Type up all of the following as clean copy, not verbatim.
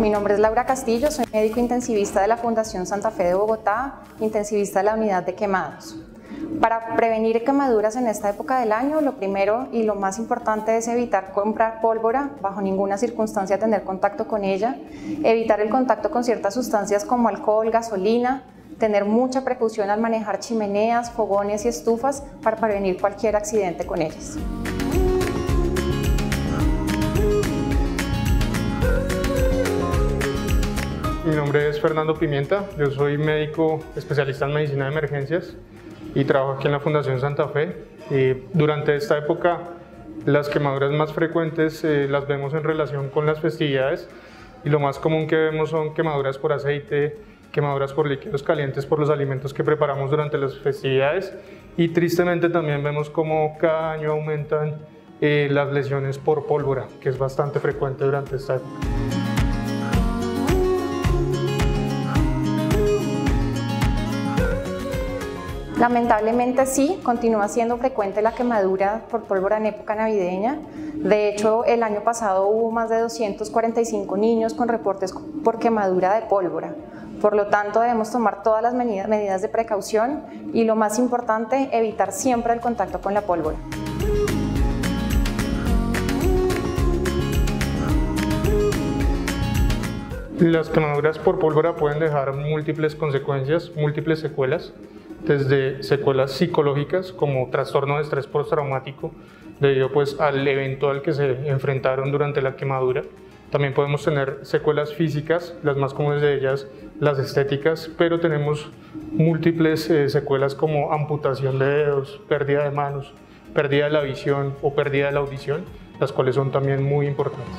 Mi nombre es Laura Castillo, soy médico intensivista de la Fundación Santa Fe de Bogotá, intensivista de la unidad de quemados. Para prevenir quemaduras en esta época del año, lo primero y lo más importante es evitar comprar pólvora, bajo ninguna circunstancia tener contacto con ella, evitar el contacto con ciertas sustancias como alcohol, gasolina, tener mucha precaución al manejar chimeneas, fogones y estufas para prevenir cualquier accidente con ellas. Mi nombre es Fernando Pimienta, yo soy médico especialista en medicina de emergencias y trabajo aquí en la Fundación Santa Fe. Durante esta época las quemaduras más frecuentes las vemos en relación con las festividades y lo más común que vemos son quemaduras por aceite, quemaduras por líquidos calientes por los alimentos que preparamos durante las festividades y tristemente también vemos como cada año aumentan las lesiones por pólvora, que es bastante frecuente durante esta época. Lamentablemente sí, continúa siendo frecuente la quemadura por pólvora en época navideña. De hecho, el año pasado hubo más de 245 niños con reportes por quemadura de pólvora. Por lo tanto, debemos tomar todas las medidas de precaución y lo más importante, evitar siempre el contacto con la pólvora. Las quemaduras por pólvora pueden dejar múltiples consecuencias, múltiples secuelas, desde secuelas psicológicas como trastorno de estrés postraumático debido al evento al que se enfrentaron durante la quemadura. También podemos tener secuelas físicas, las más comunes de ellas las estéticas, pero tenemos múltiples secuelas como amputación de dedos, pérdida de manos, pérdida de la visión o pérdida de la audición, las cuales son también muy importantes.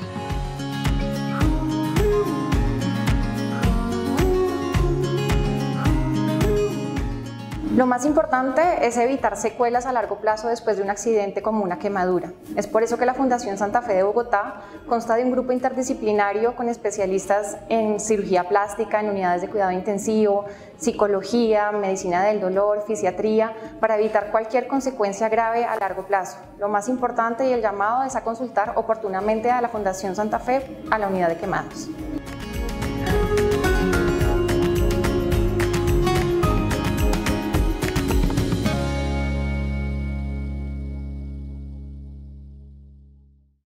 Lo más importante es evitar secuelas a largo plazo después de un accidente como una quemadura. Es por eso que la Fundación Santa Fe de Bogotá consta de un grupo interdisciplinario con especialistas en cirugía plástica, en unidades de cuidado intensivo, psicología, medicina del dolor, fisiatría, para evitar cualquier consecuencia grave a largo plazo. Lo más importante y el llamado es a consultar oportunamente a la Fundación Santa Fe a la unidad de quemados.